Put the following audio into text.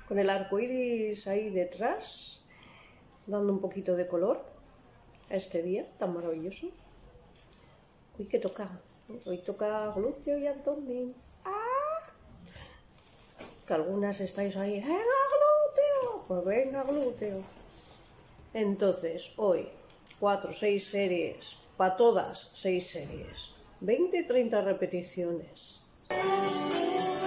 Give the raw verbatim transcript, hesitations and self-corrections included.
con el arco iris ahí detrás, dando un poquito de color a este día tan maravilloso. Uy, ¿qué toca? Hoy toca glúteo y abdomen. ¡Ah! Que algunas estáis ahí, ¡venga glúteo! Pues venga glúteo. Entonces, hoy, cuatro, seis series, para todas, seis series, veinte, treinta repeticiones.